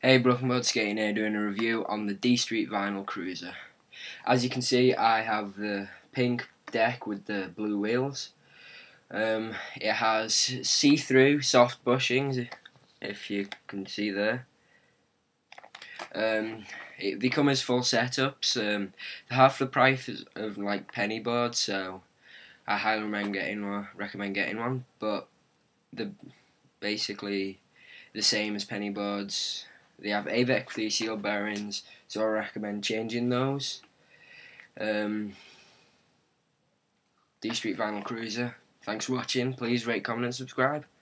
Hey, BrokenBoardSkating here doing a review on the D Street Vinyl Cruiser. As you can see, I have the pink deck with the blue wheels. It has see-through soft bushings, if you can see there. They come as full setups. They're half the price of like penny boards, so I highly recommend getting one. But they're basically the same as penny boards. They have AVEC 3 seal bearings, so I recommend changing those. D Street Vinyl Cruiser. Thanks for watching. Please rate, comment and subscribe.